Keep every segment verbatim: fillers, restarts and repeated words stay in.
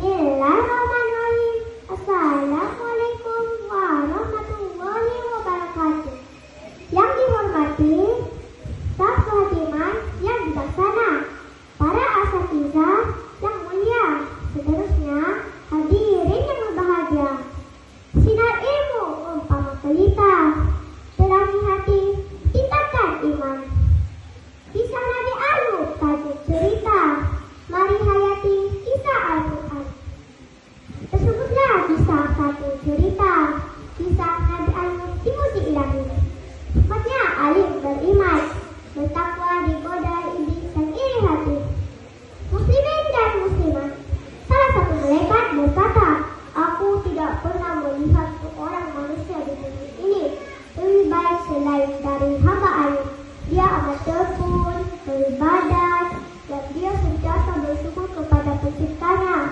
Bismillahirrahmanirrahim. Assalamualaikum warahmatullahi wabarakatuh. Yang dihormati staf kehadiran yang bijaksana, para asatizah yang mulia, seterusnya hadirin yang berbahagia. Sinar ilmu umpama pelita, terangi hati, tingkatkan iman. Kisah Nabi Ayub tajuk cerita, mari hayati kisah Al-Quran. Tersebutlah kisah satu cerita, kisah Nabi Ayub dipuji ilahi. Sifatnya alim beriman, bertakwa digoda iblis dan iri hati. Muslimin dan muslimah, salah satu malaikat berkata, aku tidak pernah melihat seorang manusia di bumi ini lebih baik selain dari hamba Ayub. Dia amat tekun, beribadat, dan dia sentiasa bersyukur kepada penciptanya.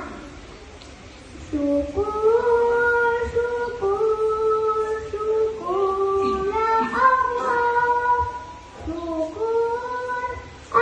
Syukur, syukur, syukurlah Allah. Syukur,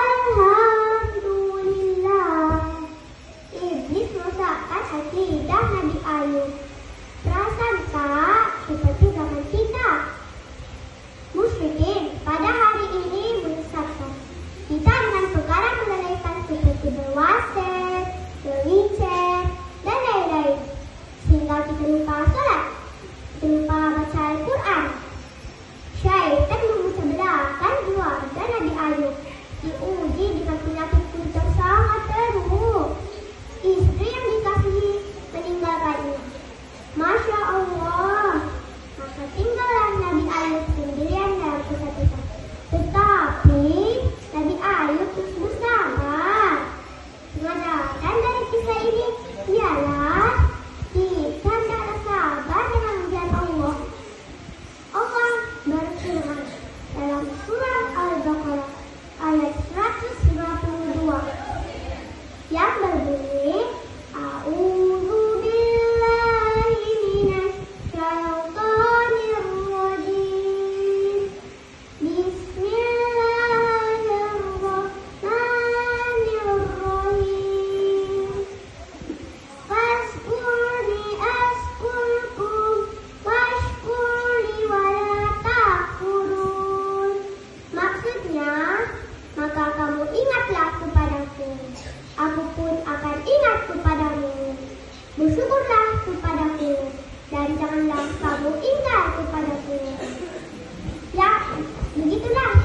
alhamdulillah. Iblis merosakkan akidah Nabi Ayub. Perasan tak seperti zaman kita. Musyrikin pada hari ini menyesatkan kita dengan perkara melalaikan seperti berwaset, berwicet, dan lain-lain, sehingga kita lupa sholat, kita lupa baca Al-Quran. Syaitan memecah belahkan keluarga Nabi Ayub, diuji dengan penyakit kulit yang sangat teruk. Istri yang dikasihi meninggalkannya. Masya Allah, maka tinggallah Nabi Ayub sendirian dalam kesakitan. Tetapi Nabi Ayub terus bersabar. Pelajaran dari kisah ini ialah kita hendaklah sabar dengan ujian Allah. Allah berfirman dalam surah Al-Baqarah ayat seratus lima puluh dua yang berbunyi, A'udzu billahi minasy syaithanir rajim. Bismillahirrahmanirrahim. Fazkurni azkurkum washkurli wala takfurun. Maksudnya, maka kamu ingatlah kepadaku, aku pun akan ingat kepadamu. Bersyukurlah kepadaku, dan janganlah kamu ingkar kepadaku. Ya, begitulah